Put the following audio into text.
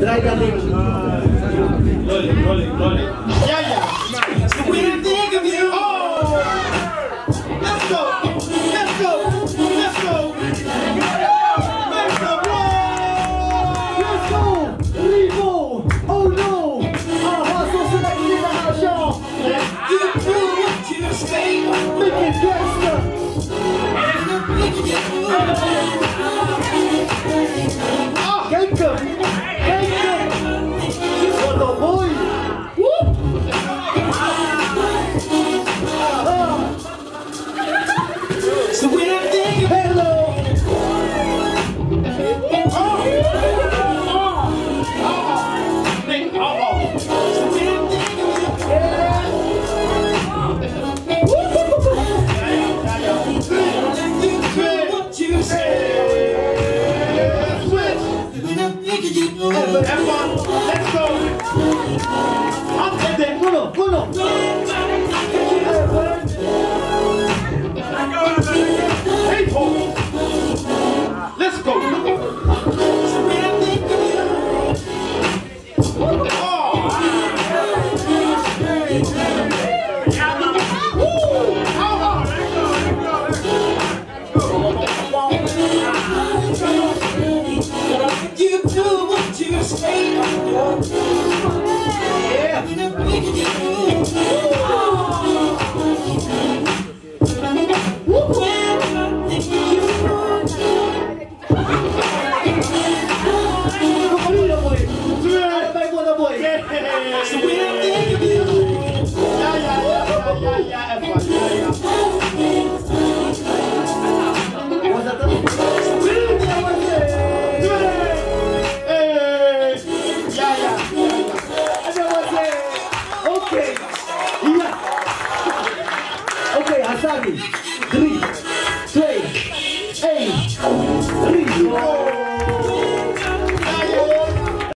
Draai dat ding. Rolling. Ja. So when I think of you, oh, let's go. Rivo. Oh no. Our hearts are selected in the house, y'all. You do what you say. Make it gangster. Gangster. What a boy. So when I think of Hello. Let's go. Uno. Hey, Paul. Let's go. You do what you say. Okay, Asagi. 3, 2, 1, 3.